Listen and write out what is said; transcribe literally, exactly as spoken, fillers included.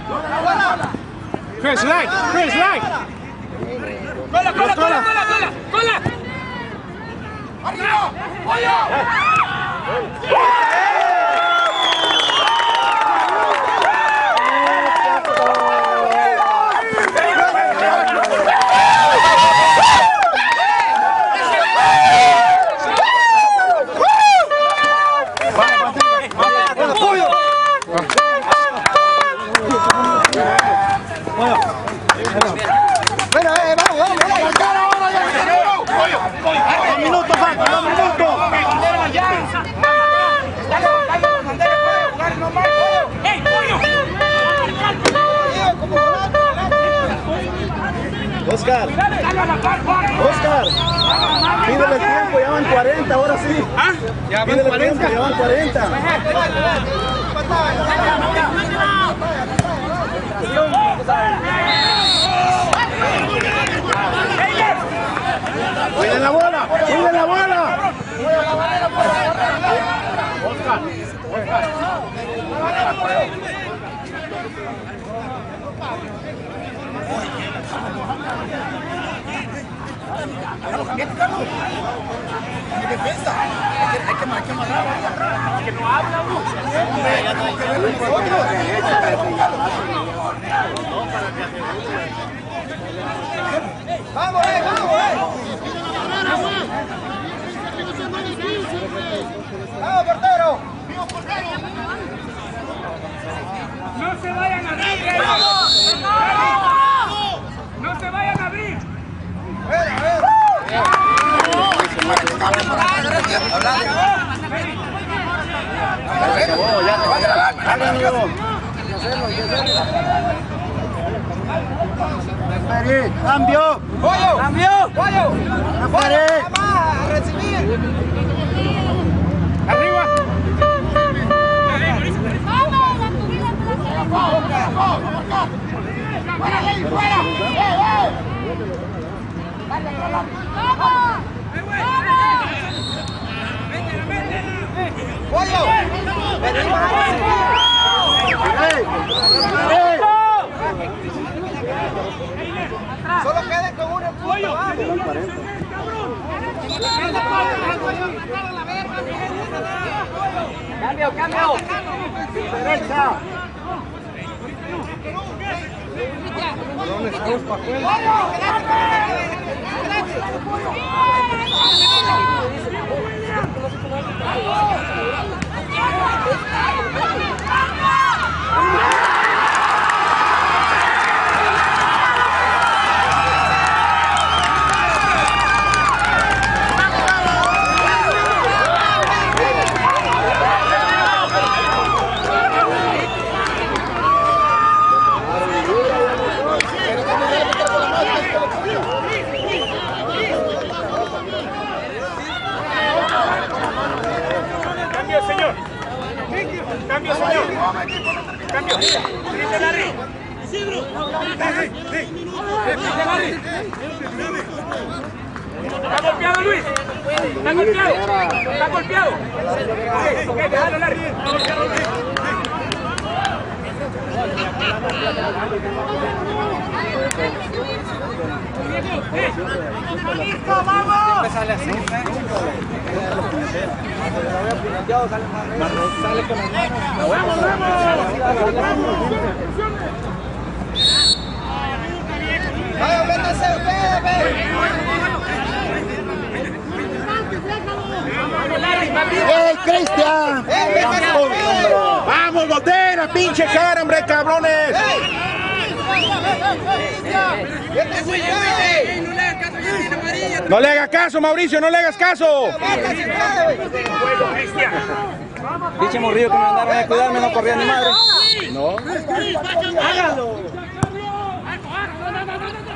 Chris, right, Chris, right. Cola, cola, cola, cola, cola, cola. ¡Arriba! ¡Pollo! Oscar, Oscar, pídele tiempo, ya van cuarenta, ahora sí. ¿Ah? ¿Ya van pídele cuarenta? tiempo, ya van cuarenta. ¡Cuiden la bola! ¡Cuiden la bola! Oscar, Oscar. Defensa. Hay que, hay que, hay que amarrar. Que no habla uno. Vamos, eh, vamos, eh. Vamos, portero. No se vayan a abrir. No se vayan a abrir. A ver, a ver. Cambio, ¡Cambio! ¡Pollo! a recibir! ¡Arriba! ¡Pollo! Solo queden con uno. ¡Pollo! ¡Cambio, cambio! derecha. Cambio, señor. Cambio, señor. Cambio. Grite, Larry. Grite, Larry. Está golpeado, Luis. Está golpeado. Está golpeado. Ok, ok, déjalo, Larry. Está golpeado, Luis. ¡Listo, vamos! Me sale así. Sale con las manos. ¡Vamos, vamos! ¡Vaya, métase usted, ¡Ey, Cristian! ¡Vamos, botera, pinche cara, hombre, cabrones! No le hagas caso, Mauricio, no le hagas caso. Pinche morrillo que me mandaron a cuidarme, no corría ni madre. No. Hágalo.